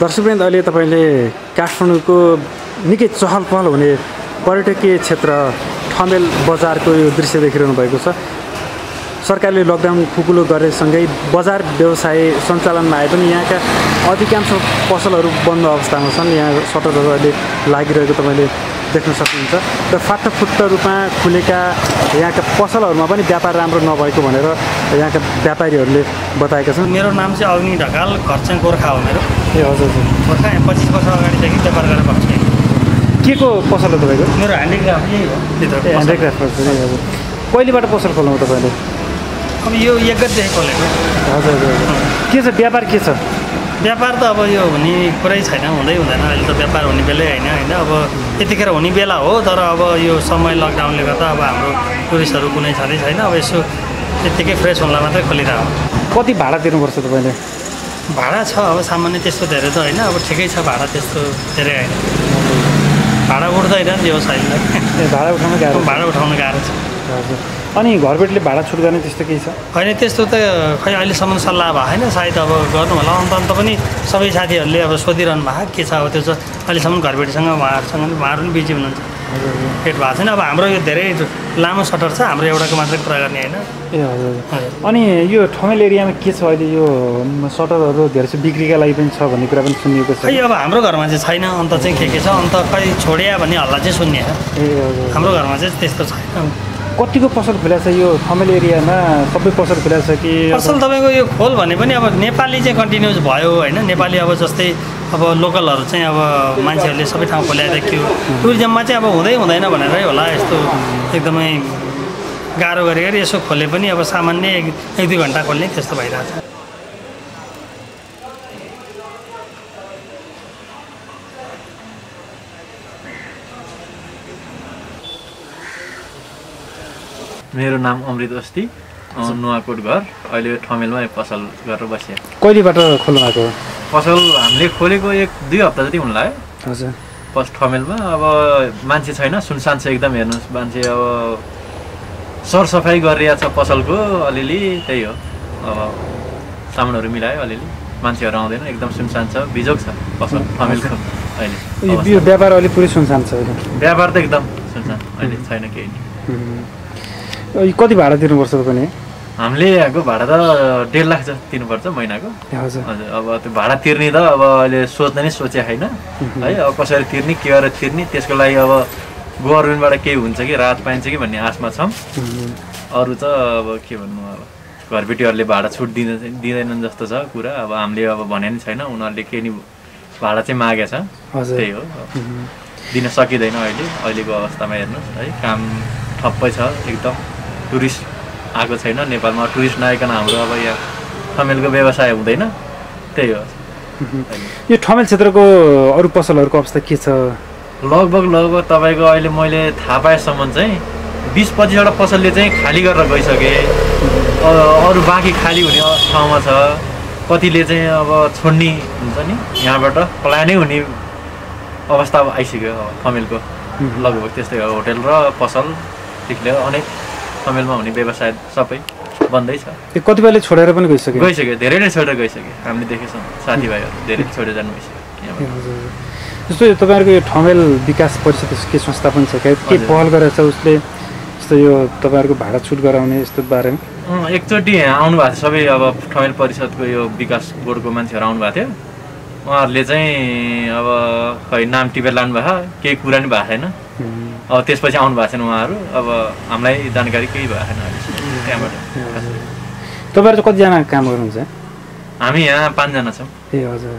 दर्शकवृन्द अहिले तपाईँले काठमाडौँको निकै चहल पहल हुने पर्यटकीय क्षेत्र ठमेल बजारको यो दृश्य देखिरहनु भएको छ। सरकारले लकडाउन खुकुलो गरेसँगै बजार व्यवसाय सञ्चालनमा आए पनि यहाँका अधिकांश पसलहरू बन्द अवस्थामा छन्। यहाँ सटरहरू अहिले लागिरहेको तपाईँले देख्न सक्नुहुन्छ र फाटफुट्ट रूपमा खुलेका यहाँका पसलहरूमा पनि व्यापार राम्रो नभएको भनेर यहाँका व्यापारीहरूले बताएका छन्। मेरो नाम चाहिँ अग्नि ढकाल, घर चाहिँ गोर्खा हो मेरो। ए हजुर हजुर। गोर्खा 25 वर्ष अगाडिदेखि व्यापार गरेर बस्छु। के को पसल हो तपाईँको? मेरो ह्यान्डिक्राफ्ट यही हो। ह्यान्डिक्राफ्ट हजुर। कहिलेबाट पसल खोल्नु तपाईँले? अब यो 1 गतेदेखि खोलेको। हजुर हजुर। के छ व्यापार के छ? व्यापार त अब यो हुने कुरै छैन, हुँदैन। अहिले त व्यापार हुने बेलै होइन। अब यतिखेर हुने बेला हो, तर अब यो समय लकडाउनले गर्दा अब हाम्रो टुरिस्टहरू कुनै छँदै छैन। अब यसो त्यत्तिकै फ्रेस हुनलाई मात्रै खोलिरहेको। कति भाडा तिर्नुपर्छ तपाईँले? भाडा छ अब सामान्य त्यस्तो धेरै त होइन, अब ठिकै छ भाडा त्यस्तो धेरै होइन। भाडा उठ्दैन व्यवसायीलाई। भाडा उठाउनु गाह्रो? भाडा उठाउनु गाह्रो छ। हजुर। अनि घरबेटले भाडा छुट गर्ने त्यस्तो केही छ? होइन त्यस्तो त खै अहिलेसम्म सल्लाह भएको होइन, सायद अब गर्नु होला। अन्त पनि सबै साथीहरूले अब सोधिरहनु भएको के छ अब त्यो चाहिँ अहिलेसम्म घरबेटीसँग उहाँहरू पनि बिजी हुनुहुन्छ, भेट भएको छैन। अब हाम्रो यो धेरै लामो सटर छ, हाम्रो एउटाको मात्रै कुरा गर्ने होइन। ए हजुर। अनि यो ठमेल एरियामा के छ अहिले? यो सटरहरू धेरै छ बिक्रीका लागि पनि छ भन्ने कुरा पनि सुनिएको छ। खै अब हाम्रो घरमा चाहिँ छैन, अन्त चाहिँ के छ अन्त खै छोडिया भन्ने हल्ला चाहिँ सुन्ने। ए हजुर। हाम्रो घरमा चाहिँ त्यस्तो छैन। कतिको पसल खुलाएको छ यो ठमेल एरियामा? सबै पसल खुलाएको छ कि? पसल तपाईँको यो खोल भने पनि अब नेपाली चाहिँ कन्टिन्युस भयो होइन। नेपाली अब जस्तै अब लोकलहरू चाहिँ अब मान्छेहरूले सबै ठाउँ खोल्याइदियो। टुरिज्ममा चाहिँ अब हुँदैन भनेरै होला यस्तो एकदमै गाह्रो गरेर यसो खोले पनि अब सामान्य 1-2 घन्टा खोल्ने त्यस्तो भइरहेछ। मेरो नाम अमृत अस्ति, नुवाकोट घर। अहिले ठमेलमा पसल गरेर बसेँ। कहिलेबाट खोल्नु भएको? पसल हामीले खोलेको 1-2 हप्ता जति हुन लाग्यो। हजुर। ठमेलमा अब मान्छे छैन, सुनसान छ एकदम। हेर्नुहोस् मान्छे अब सरसफाइ गरिरहेको छ पसलको अलिअलि, त्यही हो। अब सामानहरू मिलायो अलिअलि, मान्छेहरू आउँदैन, एकदम सुनसान छ, बिजोग छ पसल ठमेलको अहिले। यो व्यापार अलिक पुरै सुनसान छ? व्यापार त एकदम सुनसान, अहिले छैन केही। कति भाडा तिर्नुपर्छ तपाईँले? हामीले यहाँको भाडा त 1.5 लाख तिर्नुपर्छ महिनाको। हजुर। हजुर। अब त्यो भाडा तिर्ने त अब अहिले सोच्न नै सोचे छैन है। अब कसरी तिर्ने, के गरेर तिर्ने, त्यसको लागि अब गभर्मेन्टबाट केही हुन्छ कि राहत पाइन्छ कि भन्ने आशमा छौँ। अरू त अब के भन्नु, अब घरबेटीहरूले भाडा छुट दिँदैनन् जस्तो छ कुरा। अब हामीले अब भने नि छैन, उनीहरूले केही नि भाडा चाहिँ मागेको छ, त्यही हो। दिन सकिँदैन अहिलेको अवस्थामा। हेर्नुहोस् है, काम ठप्पै छ एकदम। टुरिस्ट आएको छैन नेपालमा, टुरिस्ट नआइकन हाम्रो अब यहाँ ठमेलको व्यवसाय हुँदैन, त्यही हो। यो ठमेल क्षेत्रको अरू पसलहरूको अवस्था के छ? लगभग तपाईँको अहिले मैले थाहा पाएसम्म चाहिँ 20-25वटा पसलले चाहिँ खाली गरेर गइसके। अरू बाँकी खाली हुने ठाउँमा छ। कतिले चाहिँ अब छोड्ने हुन्छ नि, यहाँबाट प्लानै हुने अवस्था आइसक्यो ठमेलको। लगभग त्यस्तै हो। होटेल र पसलदेखि लिएर अनेक ठमेलमा हुने व्यवसाय सबै बन्दै छ। कतिपयले छोडेर पनि गइसक्यो? धेरै नै छोडेर गइसक्यो। हामीले देखेछौँ साथीभाइहरू धेरै छोडेर जानु गइसक्यो। जस्तो तपाईँहरूको यो ठमेल विकास परिषद के संस्था पनि छ, के पहल गरेर छ उसले जस्तो यो तपाईँहरूको भाडा छुट गराउने यस्तो बारेमा? एकचोटि आउनु भएको थियो सबै, अब ठमेल परिषदको यो विकास बोर्डको मान्छेहरू आउनु भएको थियो। उहाँहरूले चाहिँ अब खै नाम टिपेर लानुभएको, केही कुरा नि भएको छैन। अब त्यसपछि आउनु भएको छैन उहाँहरू। अब हामीलाई जानकारी केही भएको छैन त्यहाँबाट। तपाईँहरू चाहिँ कतिजना काम गर्नुहुन्छ? हामी यहाँ 5 जना छौँ। ए हजुर।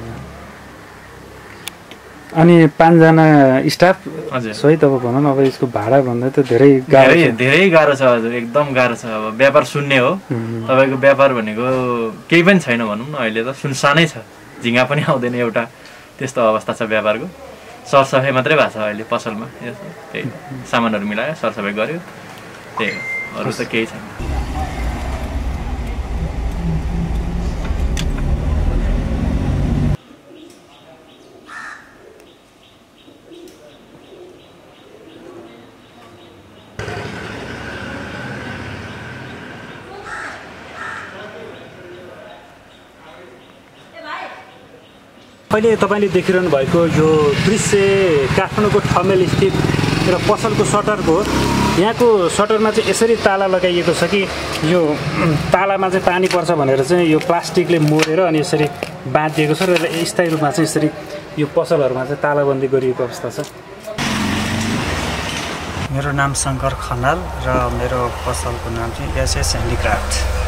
अनि 5 जना स्टाफ सहित अब भनौँ न, अब यसको भाडा भन्दा त धेरै गाह्रो छ हजुर, एकदम गाह्रो छ। अब व्यापार सुन्ने हो तपाईँको, व्यापार भनेको केही पनि छैन भनौँ न। अहिले त सुनसानै छ, झिङ्गा पनि आउँदैन एउटा, त्यस्तो अवस्था छ व्यापारको। सरसफाइ मात्रै भएको छ अहिले पसलमा। त्यही सामानहरू मिलायो, सरसफाइ गऱ्यो, त्यही हो। अरू त केही छैन। अहिले तपाईँले देखिरहनु भएको यो दृश्य काठमाडौँको ठमेल स्थित र पसलको सटरको यहाँको सटरमा चाहिँ यसरी ताला लगाइएको छ कि यो तालामा चाहिँ पानी पर्छ भनेर चाहिँ यो प्लास्टिकले मोडेर अनि यसरी बाँधिएको छ र स्थायी रूपमा चाहिँ यसरी यो पसलहरूमा चाहिँ तालाबन्दी गरिएको अवस्था छ। मेरो नाम शङ्कर खनाल र मेरो पसलको नाम चाहिँ एसएस ह्यान्डिक्राफ्ट।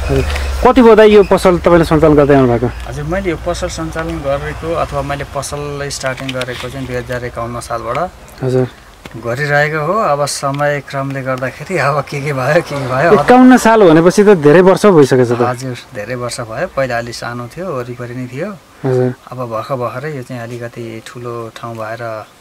कति बदा यो पसल तपाईँले सञ्चालन गर्दै आउनु भएको? हजुर, मैले यो पसल सञ्चालन गरेको अथवा मैले पसल स्टार्टिङ गरेको चाहिँ 2051 सालबाट हजुर गरिरहेको हो। अब समय क्रमले गर्दाखेरि अब के भयो 51 साल भनेपछि त धेरै वर्ष भइसकेछ त। हजुर, धेरै वर्ष भयो। पहिला अलि सानो थियो, वरिपरि नै थियो। हजुर, अब भर्खरै यो चाहिँ अलिकति ठुलो ठाउँ भएर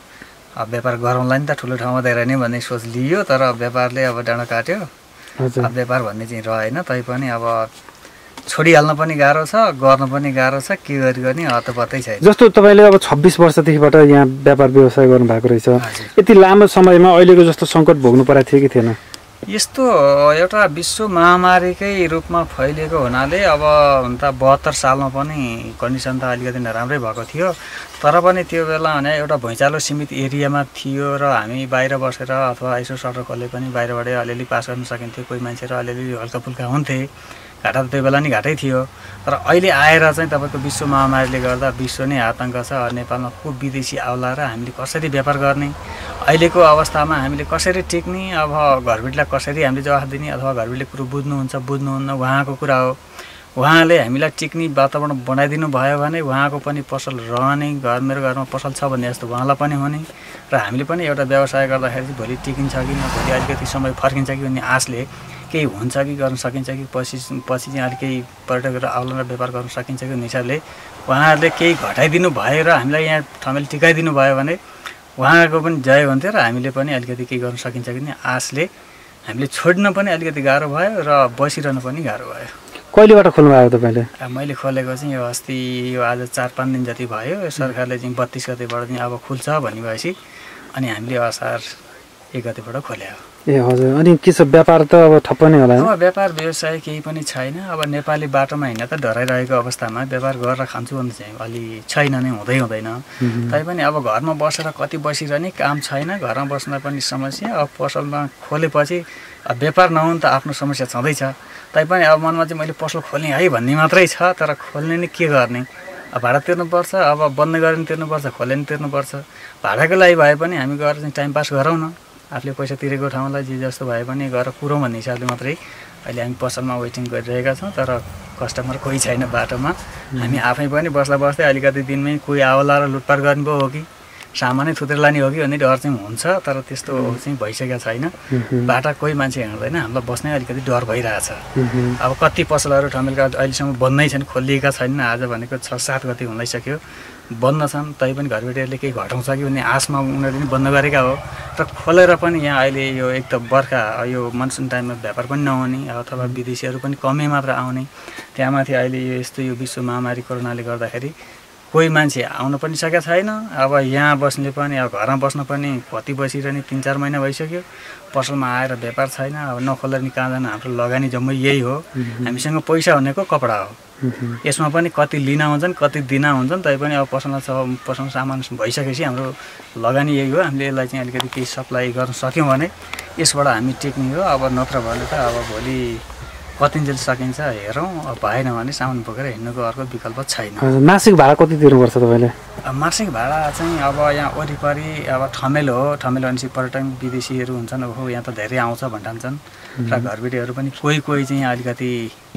अब व्यापार गरौँला नि त, ठुलो ठाउँमा दिएर नै भन्ने सोच लियो, तर व्यापारले अब डाँडा काट्यो। अब व्यापार भन्ने चाहिँ रहेन। तैपनि अब छोडिहाल्न पनि गाह्रो छ, गर्न पनि गाह्रो छ, के गर्ने हतपत्तै छैन। जस्तो तपाईँले अब 26 वर्षदेखिबाट यहाँ व्यापार व्यवसाय गर्नुभएको रहेछ, यति लामो समयमा अहिलेको जस्तो सङ्कट भोग्नु परेको थियो कि थिएन? यस्तो एउटा विश्व महामारीकै रूपमा फैलिएको हुनाले अब हुन त 72 सालमा पनि कन्डिसन त अलिकति नराम्रै भएको थियो, तर पनि त्यो बेला भने एउटा भुइँचालो सीमित एरियामा थियो र हामी बाहिर बसेर अथवा यसो सटर खोले पनि बाहिरबाटै अलिअलि पास गर्न सकिन्थ्यो। कोही मान्छेहरू अलिअलि हल्काफुल्का हुन्थे, घाटा त त्यो बेला नि घाटै थियो। तर अहिले आएर चाहिँ तपाईँको विश्व महामारीले गर्दा विश्व नै आतङ्क छ। नेपालमा को विदेशी आउला र हामीले कसरी व्यापार गर्ने, अहिलेको अवस्थामा हामीले कसरी टिक्ने, अब घरबेटीलाई कसरी हामीले जवाफ दिने अथवा घरबेटीले कुरो बुझ्नुहुन्न उहाँको कुरा हो। उहाँले हामीलाई टिक्ने वातावरण बनाइदिनु भयो भने उहाँको पनि पसल रहने, मेरो घरमा पसल छ भन्ने जस्तो उहाँलाई पनि हुने र हामीले पनि एउटा व्यवसाय गर्दाखेरि चाहिँ भोलि टिकिन्छ कि भोलि अलिकति समय फर्किन्छ कि भन्ने आशले केही हुन्छ कि गर्न सकिन्छ कि पछि चाहिँ अलिक केही पर्यटकहरू आउला र व्यापार गर्न सकिन्छ कि भन्ने हिसाबले उहाँहरूले केही घटाइदिनु भयो र हामीलाई यहाँ ठमेल टिकाइदिनु भयो भने उहाँको पनि जय हुन्थ्यो र हामीले पनि अलिकति केही गर्न सकिन्छ कि भन्ने आशले हामीले छोड्न पनि अलिकति गाह्रो भयो र बसिरहन पनि गाह्रो भयो। कहिलेबाट खोल्नु भयो तपाईँले? मैले खोलेको चाहिँ यो अस्ति यो आज 4-5 दिन जति भयो। सरकारले चाहिँ 32 गतेबाट चाहिँ अब खुल्छ भन्नुभएपछि अनि हामीले असार 1 गतेबाट खोले हो। ए हजुर, अनि के छ व्यापार त अब ठप्प नै होला? अब व्यापार व्यवसाय केही पनि छैन। अब नेपाली बाटोमा हिँड्न त डराइरहेको अवस्थामा व्यापार गरेर खान्छु भन्ने चाहिँ अलि छैन नै, हुँदैन। तैपनि अब घरमा बसेर कति बसिरहने, काम छैन, घरमा बस्न पनि समस्या। अब पसलमा खोलेपछि व्यापार नहुन त आफ्नो समस्या छँदैछ। तैपनि अब मनमा चाहिँ मैले पसल खोल्ने है भन्ने मात्रै छ, तर खोल्ने नि के गर्ने? अब भाडा तिर्नुपर्छ, अब बन्द गरेर नि तिर्नुपर्छ, खोले नि तिर्नुपर्छ। भाडाको लागि भए पनि हामी गएर चाहिँ टाइम पास गरौँ न, आफूले पैसा तिरेको ठाउँलाई जे जस्तो भए पनि गएर कुरौँ भन्ने हिसाबले मात्रै अहिले हामी पसलमा वेटिङ गरिरहेका छौँ। तर कस्टमर कोही छैन बाटोमा। हामी आफै पनि बस्दै अलिकति दिनमै कोही आउला र लुटपाट गर्ने पो हो कि सामानै थुतेर लाने हो कि भन्ने डर चाहिँ हुन्छ, तर त्यस्तो चाहिँ भइसकेको छैन। बाटा कोही मान्छे हिँड्दैन, हामीलाई बस्नै अलिकति डर भइरहेछ। अब कति पसलहरू ठमेलका अहिलेसम्म बन्दै छन्, खोलिएका छैनन्। आज भनेको 6-7 गते हुँदैसक्यो बन्द छन्, तैपनि घरबेटीहरूले केही घटाउँछ कि भन्ने आशमा उनीहरूले पनि बन्द गरेका हो। र खोलेर पनि यहाँ अहिले यो एक त बर्खा यो मनसुन टाइममा व्यापार पनि नहुने अथवा विदेशीहरू पनि कमै मात्र आउने, त्यहाँमाथि अहिले यो यस्तो यो विश्व महामारी कोरोनाले गर्दाखेरि कोही मान्छे आउन पनि सकेको छैन। अब यहाँ बस्ने पनि अब घरमा बस्न पनि कति बसिरहने, 3-4 महिना भइसक्यो। पसलमा आएर व्यापार छैन, अब नखोलेर नि कहाँ जान। हाम्रो लगानी जम्मै यही हो, हामीसँग पैसा भनेको कपडा हो। यसमा पनि कति लिन हुन्छन्, कति दिन हुन्छन्। तैपनि अब पसलमा सामान भइसकेपछि हाम्रो लगानी यही हो। हामीले यसलाई चाहिँ अलिकति केही सप्लाई गर्न सक्यौँ भने यसबाट हामी टेक्ने हो। अब नत्र भने त अब भोलि कतिन्जेल सकिन्छ हेरौँ, अब भएन भने सामान बोकेर हिँड्नुको अर्को विकल्प छैन। मासिक भाडा कति तिर्नुपर्छ तपाईँले? मासिक भाडा चाहिँ अब यहाँ वरिपरि अब ठमेल हो, ठमेल भनेपछि पर्यटन विदेशीहरू हुन्छन्, अब यहाँ त धेरै आउँछ भन्छन् र घरबेटीहरू पनि कोही चाहिँ यहाँ अलिकति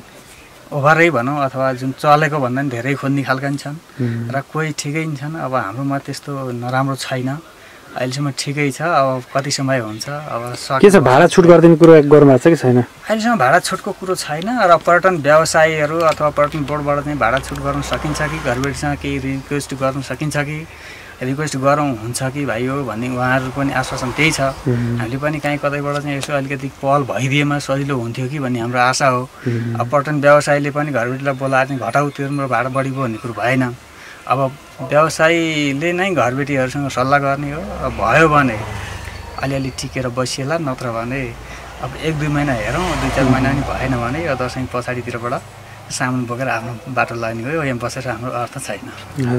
ओभरै भनौँ अथवा जुन चलेको भन्दा पनि धेरै खोज्ने खालका नि छन् र कोही ठिकै नि छन्। अब हाम्रोमा त्यस्तो नराम्रो छैन, अहिलेसम्म ठिकै छ। अब कति समय हुन्छ, अब के छ भाडा छुट गरिदिने कुरो गर्नुभएको छ कि छैन? अहिलेसम्म भाडा छुटको कुरो छैन र पर्यटन व्यवसायीहरू अथवा पर्यटन बोर्डबाट चाहिँ भाडा छुट गर्न सकिन्छ कि घरबेटीसँग केही रिक्वेस्ट गर्न सकिन्छ कि रिक्वेस्ट गरौँ हुन्छ कि भाइ हो भन्ने उहाँहरू पनि आश्वासन त्यही छ। हामीले पनि काहीँ कतैबाट चाहिँ यसो अलिकति पहल भइदिएमा सजिलो हुन्थ्यो कि भन्ने हाम्रो आशा हो। अब पर्यटन व्यवसायीले पनि घरबेटीलाई बोलाएर चाहिँ घटाउ तिर्नु र भाडा बढी भयो भन्ने कुरो भएन। अब व्यवसायीले नै घरबेटीहरूसँग सल्लाह गर्ने हो। अब भयो भने अलिअलि टिकेर बसिएला, नत्र भने अब 1-2 महिना हेरौँ, 2-4 महिना पनि भएन भने यो दसैँ पछाडितिरबाट सामान बोकेर आफ्नो बाटो लाग्ने हो। यहाँ बसेर हाम्रो अर्थ छैन। हजुर।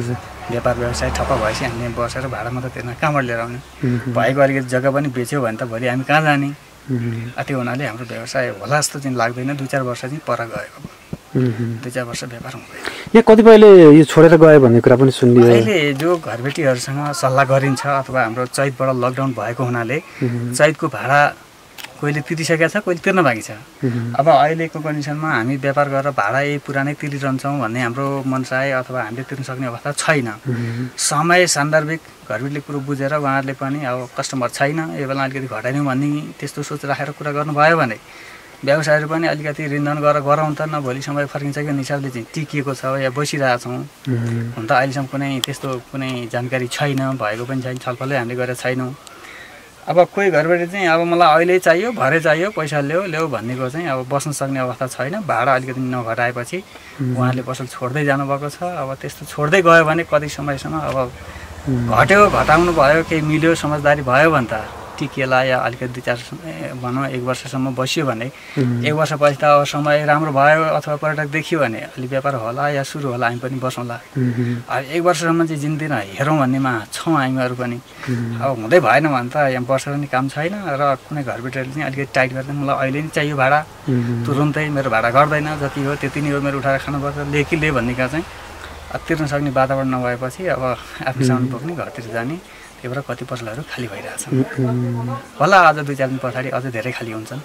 व्यापार व्यवसाय ठप्प भएपछि हामीले बसेर भाडा मात्रै तिर्न कहाँबाट लिएर आउने भएको अलिकति जग्गा पनि बेच्यो भने त भोलि हामी कहाँ जाने त्यो हुनाले हाम्रो व्यवसाय होला जस्तो चाहिँ लाग्दैन 2-4 वर्ष चाहिँ पर गएको 2-4 वर्ष व्यापार हुँदैन यहाँ कतिपयले यो छोडेर गयो भन्ने कुरा पनि सुनियो अहिले जो घरबेटीहरूसँग सल्लाह गरिन्छ अथवा हाम्रो चैतबाट लकडाउन भएको हुनाले चैतको भाडा कोहीले तिरिसकेका छ कोहीले तिर्न बाँकी छ अब अहिलेको कन्डिसनमा हामी व्यापार गरेर भाडा यही पुरानै तिरिरहन्छौँ भन्ने हाम्रो मनसाय अथवा हामीले तिर्न सक्ने अवस्था छैन समय सान्दर्भिक घरबेटीले कुरो बुझेर उहाँहरूले पनि अब कस्टमर छैन यो बेला अलिकति घटाइदिउँ भन्ने त्यस्तो सोच राखेर कुरा गर्नुभयो भने व्यवसायहरू पनि अलिकति ऋणधन गरेर गराउँ त न भोलि समय फर्किन्छ कि भन्ने हिसाबले चाहिँ टिकिएको छ या बसिरहेछौँ हुन त अहिलेसम्म कुनै त्यस्तो कुनै जानकारी छैन भएको पनि छैन छलफलै हामीले गरेर छैनौँ अब कोही घरबाट चाहिँ अब मलाई अहिले चाहियो भरे चाहियो पैसा ल्याऊ भन्नेको चाहिँ अब बस्न सक्ने अवस्था छैन भाडा अलिकति नघटाएपछि उहाँहरूले पसल छोड्दै जानुभएको छ अब त्यस्तो छोड्दै गयो भने कति समयसम्म अब घट्यो घटाउनु भयो केही मिल्यो समझदारी भयो भने त टिकेला या अलिकति 2-4 भनौँ 1 वर्षसम्म बस्यो भने 1 वर्षपछि त अब समय राम्रो भयो अथवा पर्यटक देखियो भने अलि व्यापार होला या सुरु होला हामी पनि बसौँला अब 1 वर्षसम्म चाहिँ जिन्दिन हेरौँ भन्नेमा छौँ हामीहरू पनि अब हुँदै भएन भने त यहाँ बसेर नि काम छैन र कुनै घरबेटीहरूले चाहिँ अलिकति टाइट गर्दैन मलाई अहिले नि चाहियो भाडा तुरुन्तै मेरो भाडा गर्दैन जति हो त्यति नै हो मेरो उठाएर खानुपर्छ ले भन्नेका चाहिँ तिर्न सक्ने वातावरण नभएपछि अब आफ्नो सामान बोक्ने घरतिर जाने त्यही भएर कति पसलहरू खाली भइरहेछन् होला अझ 2-4 दिन पछाडि अझ धेरै खाली हुन्छन्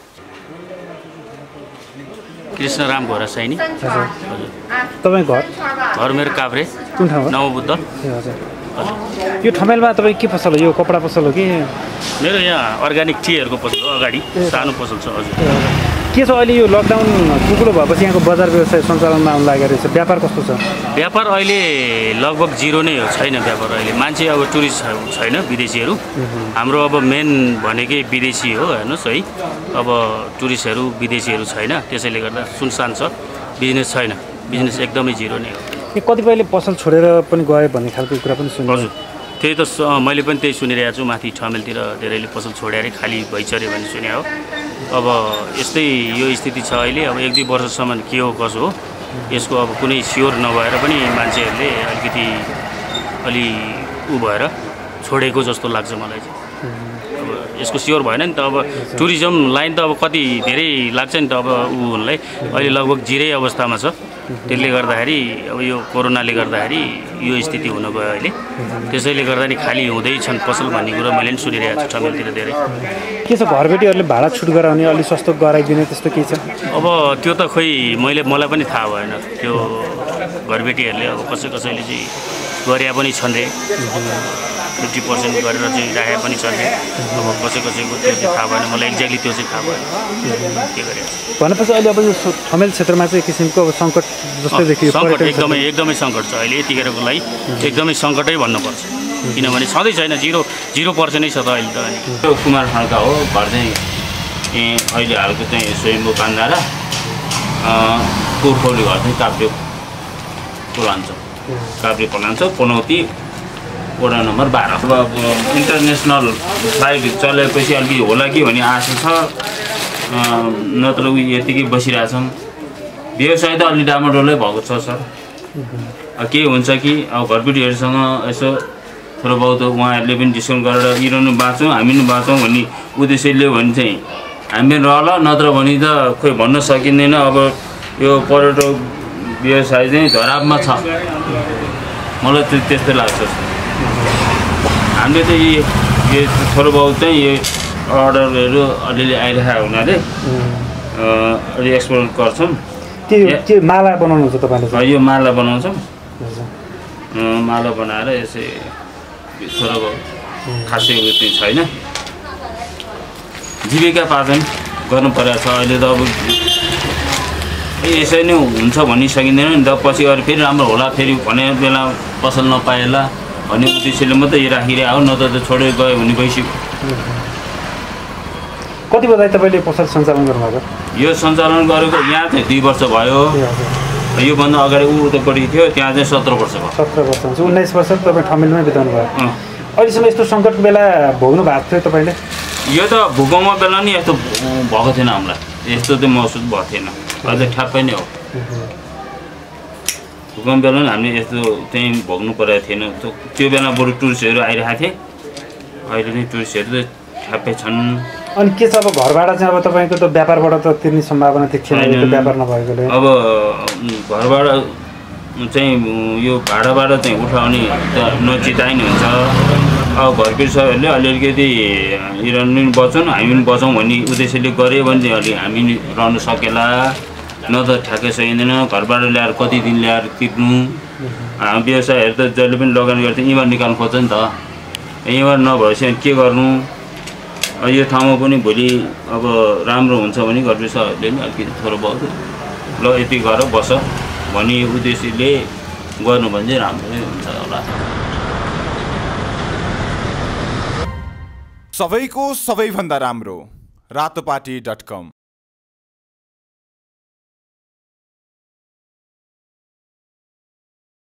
कृष्णराम घोरासाइनी तपाईँ घर मेरो काभ्रे कुन ठाउँ नवबुद्ध यो ठमेलमा तपाईँ के पसल हो यो कपडा पसल हो कि मेरो यहाँ अर्ग्यानिक टीहरूको पसल हो अगाडि सानो पसल छ हजुर के छ अहिले यो लकडाउन कुकुलो भएपछि यहाँको बजार व्यवसाय सञ्चालनमा आउनु लागेको रहेछ व्यापार कस्तो छ व्यापार अहिले लगभग 0 नै हो छैन व्यापार अहिले मान्छे अब टुरिस्ट छैन विदेशीहरू हाम्रो अब मेन भनेकै विदेशी हो हेर्नुहोस् है अब टुरिस्टहरू विदेशीहरू छैन त्यसैले गर्दा सुनसान छ बिजनेस छैन बिजनेस एकदमै 0 नै हो कतिपयले पसल छोडेर पनि गयो भन्ने खालको कुरा पनि सुन्छु हजुर त्यही त मैले पनि त्यही सुनिरहेको छु माथि ठमेलतिर धेरैले पसल छोडेर खाली भइचर्यो भन्ने सुने हो अब यस्तै यो स्थिति छ अहिले अब 1-2 वर्षसम्म के हो कसो हो यसको अब कुनै स्योर नभएर पनि मान्छेहरूले अलिकति अलि भएर छोडेको जस्तो लाग्छ मलाई चाहिँ अब यसको स्योर भएन नि त अब टुरिज्म लाइन त अब कति धेरै लाग्छ नि त अब हुनलाई अहिले लगभग 0 अवस्थामा छ त्यसले गर्दाखेरि अब यो कोरोनाले गर्दाखेरि यो स्थिति हुन गयो अहिले त्यसैले गर्दा नि खाली हुँदैछन् पसल भन्ने कुरा मैले पनि सुनिरहेको छु ठमेलतिर धेरै के छ घरबेटीहरूले भाडा छुट गराउने अलि सस्तो गराइदिने त्यस्तो के छ अब त्यो त खोइ मलाई पनि थाहा भएन त्यो घरबेटीहरूले अब कसैले चाहिँ गरे पनि छन् रे 50% गरेर चाहिँ राखे पनि छन् रे अब कसैको त्यो चाहिँ थाहा भएन मलाई एक्ज्याक्टली त्यो चाहिँ थाहा भएन के गरे भनेपछि अहिले अब यो ठमेल क्षेत्रमा चाहिँ किसिमको अब सङ्कट जस्तै देखियो सङ्कट एकदमै सङ्कट छ अहिले यतिखेरको लागि एकदमै सङ्कटै भन्नुपर्छ किनभने सधैँ छैन 0% नै छ त अहिले त कुमार खड्का हो घर चाहिँ अहिले हालको चाहिँ स्वयम्भू कान्दारा पुर्खौली घर चाहिँ काभ्रे पलाञ्चोक पनौती वडा नम्बर 12 अब इन्टरनेसनल फ्लाइट चलेपछि अलिकति होला कि भन्ने आशा छ नत्र यतिकै बसिरहेछौँ व्यवसाय त अलि डामाडोलै भएको छ सर के हुन्छ कि अब घरबेटीहरूसँग यसो थोरै बहुत उहाँहरूले पनि डिस्काउन्ट गरेर इरहनु बाँचौँ हामी पनि बाँचौँ भन्ने उद्देश्यले भने चाहिँ हामी रहला नत्र भने त खोइ भन्न सकिँदैन अब यो पर्यटक व्यवसाय चाहिँ धरापमा छ मलाई त्यस्तै लाग्छ हामीले चाहिँ यो थोरै बहुत चाहिँ यो अर्डरहरू अलिअलि आइरहेको हुनाले अलि एक्सपोर्ट गर्छौँ के माला बनाउनुहुन्छ तपाईँले यो माला बनाउँछौँ माला बनाएर यसै थोरै बहुत खासै उयो चाहिँ छैन जीविका पार्जन गर्नु परेको छ अहिले त अब यसै नै हुन्छ भनि सकिँदैन नि त पछि अरू फेरि राम्रो होला फेरि भने बेला पसल नपाएला भन्ने उद्देश्यले मात्रै राखिरहेको हो नत्र त छोडेर गयो भने गइसक्यो कति बजे तपाईँले पसल सञ्चालन गर्नुभएको यो सञ्चालन गरेको यहाँ चाहिँ 2 वर्ष भयो योभन्दा अगाडि उतापट्टि थियो त्यहाँ चाहिँ 17 वर्ष भयो 17 वर्ष हुन्छ 19 वर्ष तपाईँ ठमेलमै बिताउनु भयो अहिलेसम्म यस्तो सङ्कट बेला भोग्नु भएको थियो तपाईँले यो त भूकम्प बेला नि यस्तो भएको थिएन हामीलाई यस्तो चाहिँ महसुस भएको थिएन अझै ठ्याप्पै नै हो भूकम्प बेला पनि हामीले यस्तो चाहिँ भोग्नु परेको थिएन त्यो बेला बरु टुरिस्टहरू आइरहेको थिए अहिले चाहिँ टुरिस्टहरू त ठ्याप्पै छन् अनि के छ अब घरबाट चाहिँ अब तपाईँको त व्यापारबाट त तिर्ने सम्भावना थिएन व्यापार नभएकोले अब घरबाट चाहिँ यो भाडाबाट चाहिँ उठाउने त नचिताइ नै हुन्छ अब घरको सबैहरूले अलिअलिकति इरान पनि बचौँ हामी पनि बचौँ भन्ने उद्देश्यले गऱ्यो भने चाहिँ अलि हामी रहनु सकेला न त ठ्याक्कै सकिँदैन घरबाट ल्याएर कति दिन ल्याएर तिर्नु व्यवसायहरू त जहिले पनि लगानी गर्छ यहीँबाट निकाल्नु खोज्छ नि त यहीँबाट नभएपछि के गर्नु यो ठाउँमा पनि भोलि अब राम्रो हुन्छ भने घर व्यवसायहरूले पनि अलिकति थोरो बहुत ल यति गरेर बस भन्ने उद्देश्यले गर्नु भने चाहिँ राम्रै हुन्छ होला सबैको सबैभन्दा राम्रो रातोपाटी.com